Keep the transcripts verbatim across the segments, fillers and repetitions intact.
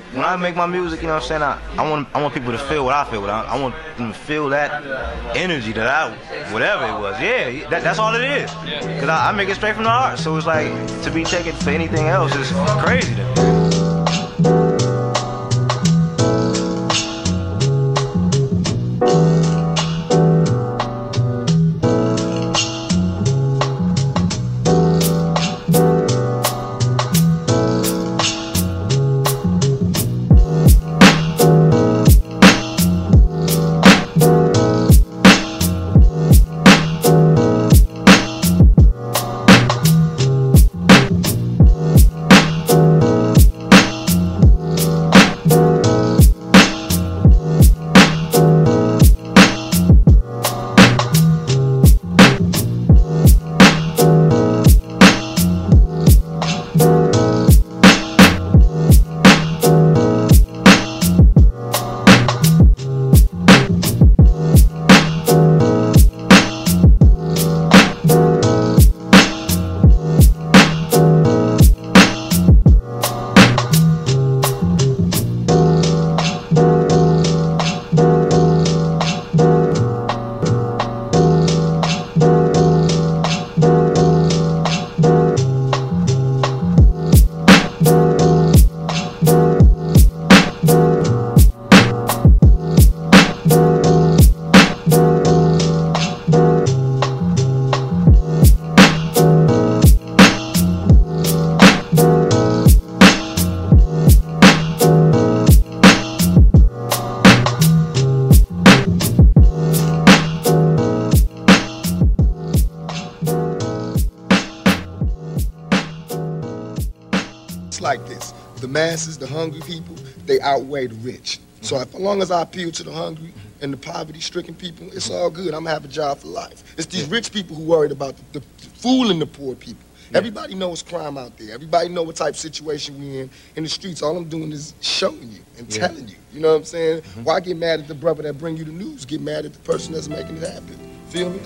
when I make my music, you know what I'm saying, I, I want I want people to feel what I feel. I, I want them to feel that energy that I, whatever it was. Yeah, that, that's all it is. Because I, I make it straight from the heart. So it's like, to be taken for anything else is crazy to me. Like this, the masses, the hungry people, they outweigh the rich. So if, as long as I appeal to the hungry and the poverty-stricken people, it's all good. I'm gonna have a job for life. It's these rich people who worried about the, the, the fooling the poor people. Yeah. Everybody knows crime out there. Everybody know what type of situation we in in the streets. All I'm doing is showing you and yeah. telling you. You know what I'm saying? Mm-hmm. Why get mad at the brother that bring you the news? Get mad at the person that's making it happen. Feel me?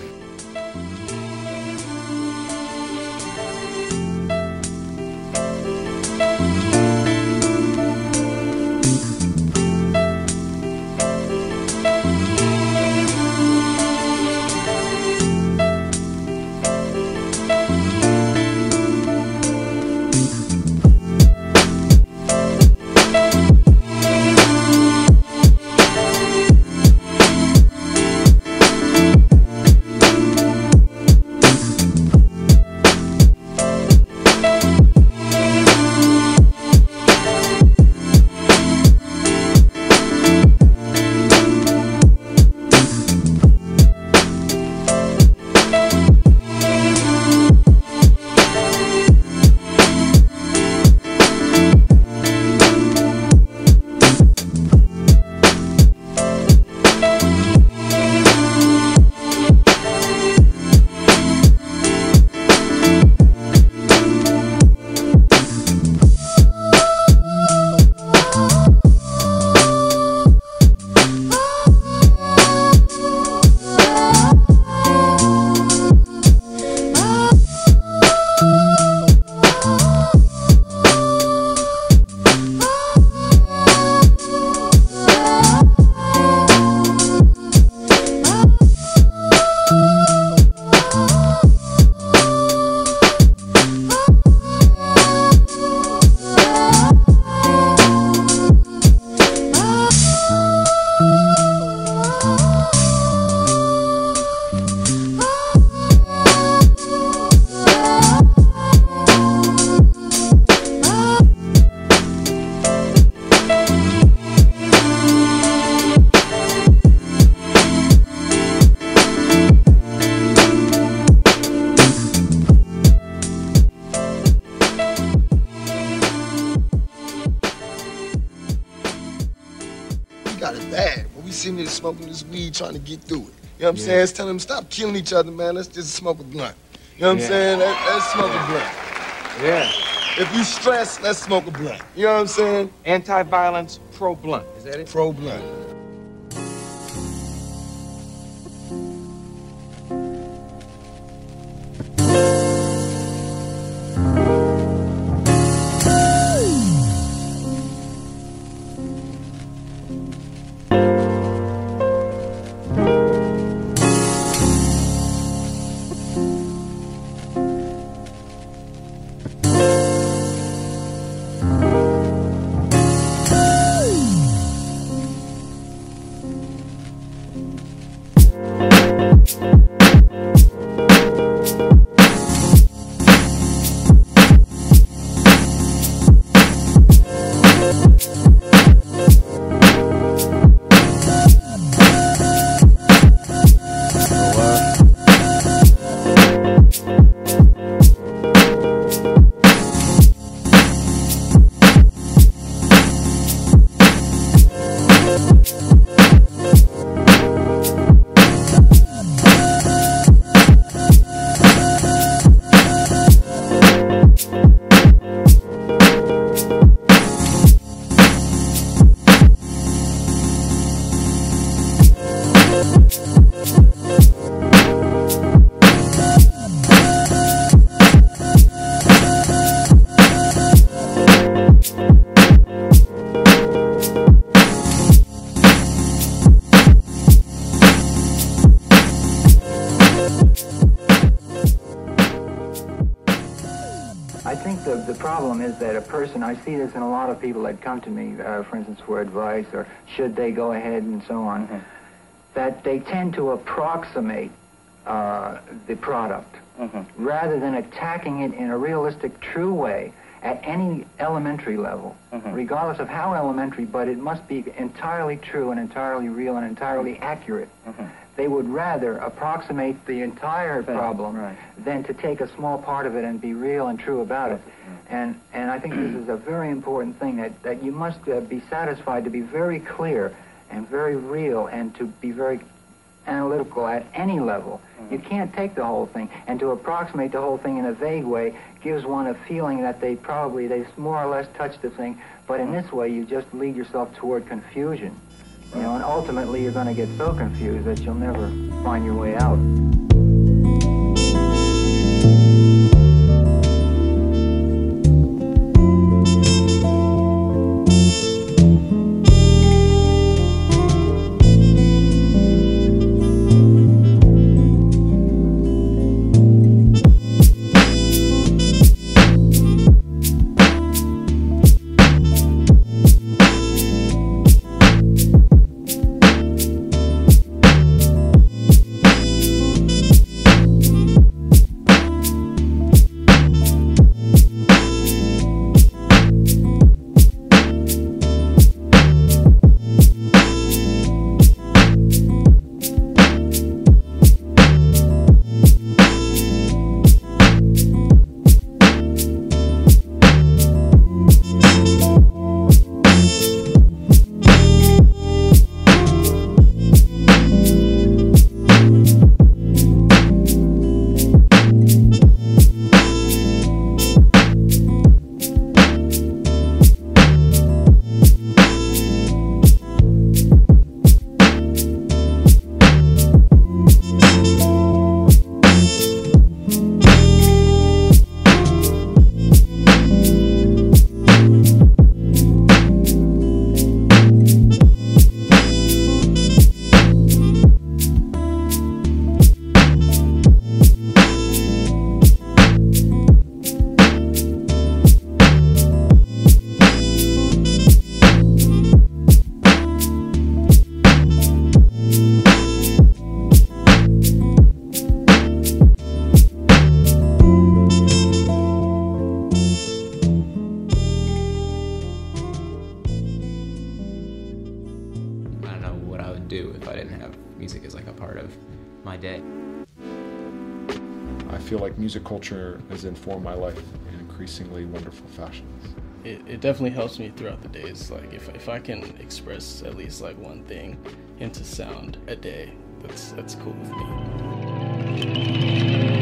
Got it bad, but we sitting here smoking this weed trying to get through it. You know what I'm yeah. saying? Let's tell them stop killing each other, man. Let's just smoke a blunt. You know what yeah. I'm saying? Let, let's smoke a blunt. Yeah. If you stress, let's smoke a blunt. You know what I'm saying? Anti-violence, pro-blunt. Is that it? Pro-blunt. problem is that a person, I see this in a lot of people that come to me, uh, for instance, for advice, or should they go ahead and so on, mm-hmm. that they tend to approximate uh, the product mm-hmm. rather than attacking it in a realistic, true way at any elementary level, mm-hmm. regardless of how elementary, but it must be entirely true and entirely real and entirely accurate. Mm-hmm. They would rather approximate the entire problem right. than to take a small part of it and be real and true about it. And and I think this is a very important thing, that, that you must uh, be satisfied to be very clear and very real and to be very analytical at any level. Mm-hmm. You can't take the whole thing, and to approximate the whole thing in a vague way gives one a feeling that they probably, they more or less touched the thing, but in this way you just lead yourself toward confusion. You know, and ultimately you're going to get so confused that you'll never find your way out. do if I didn't have music as like a part of my day. I feel like music culture has informed my life in increasingly wonderful fashions. It, it definitely helps me throughout the days. Like if, if I can express at least like one thing into sound a day, that's that's cool with me.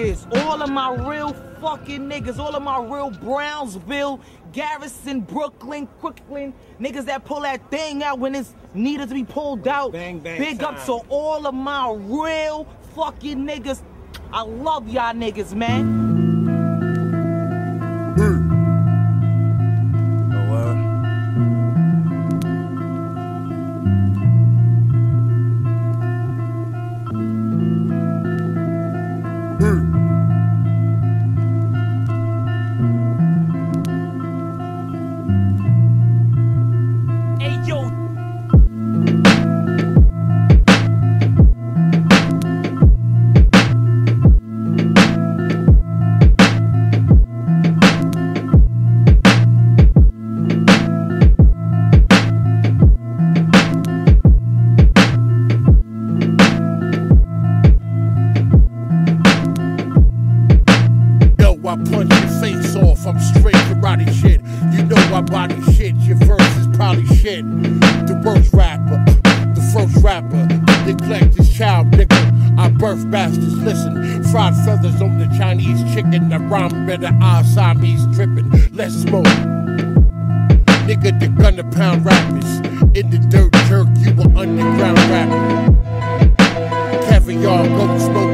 this. All of my real fucking niggas, all of my real Brownsville, Garrison, Brooklyn, Crooklyn, niggas that pull that thing out when it's needed to be pulled out. Bang, bang Big time. up to all of my real fucking niggas. I love y'all niggas, man. I punch your face off, I'm straight karate shit. You know I body shit, your verse is probably shit. The worst rapper, the first rapper, neglect this child, nigga. I birth bastards, listen. Fried feathers on the Chinese chicken, I rhyme better, I Siamese tripping. Let's smoke. Nigga, the gunner pound rappers. In the dirt jerk, you were underground rapper. Caviar, gold smoke.